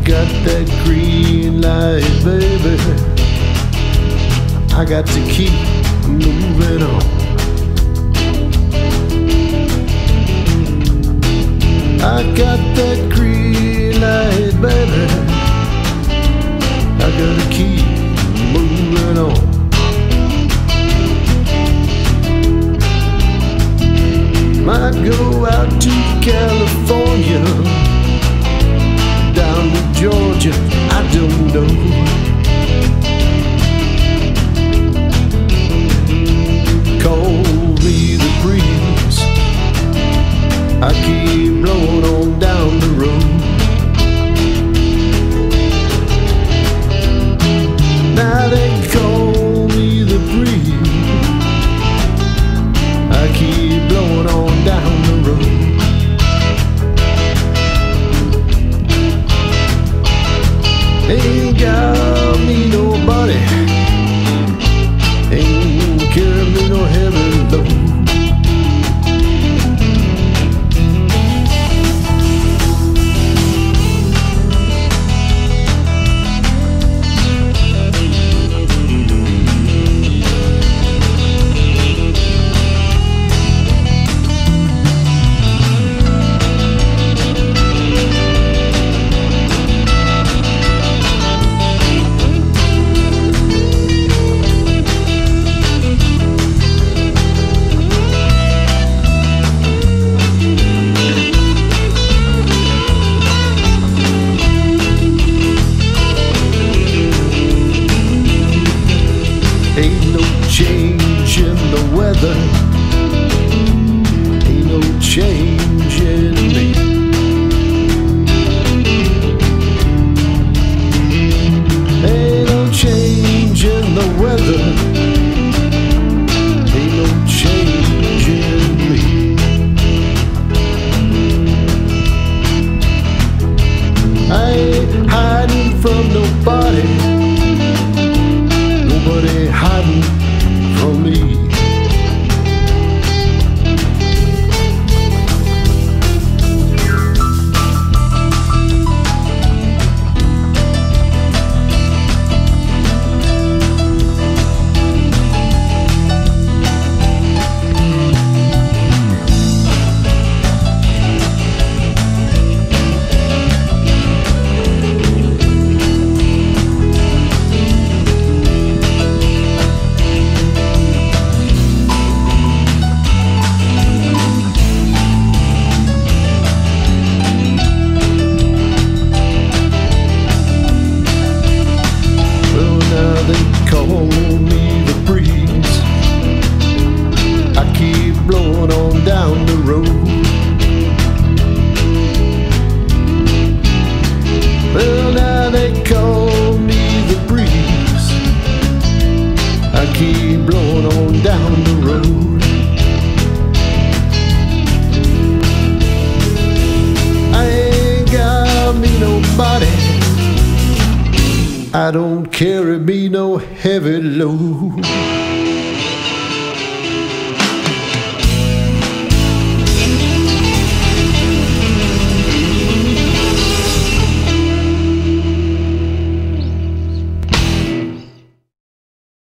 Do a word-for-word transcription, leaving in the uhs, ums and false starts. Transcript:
got that green light, baby. I got to keep moving on. I got that green light, baby. I gotta keep moving on. Might go out to California, down to Georgia, I don't know. Call me the breeze, I keep blowing on down the road. Now they call me the breeze, I keep blowing on down the road. Ain't got me nobody, ain't carrying me no heavy load. Ain't no change in the weather, ain't no change in me. Ain't no change in the weather, ain't no change in me. I ain't hiding from nobody, nobody hiding from me. They call me the breeze, I keep blowing on down the road. Well, now they call me the breeze, I keep blowing on down the road. I ain't got me nobody, I don't carry me no heavy load.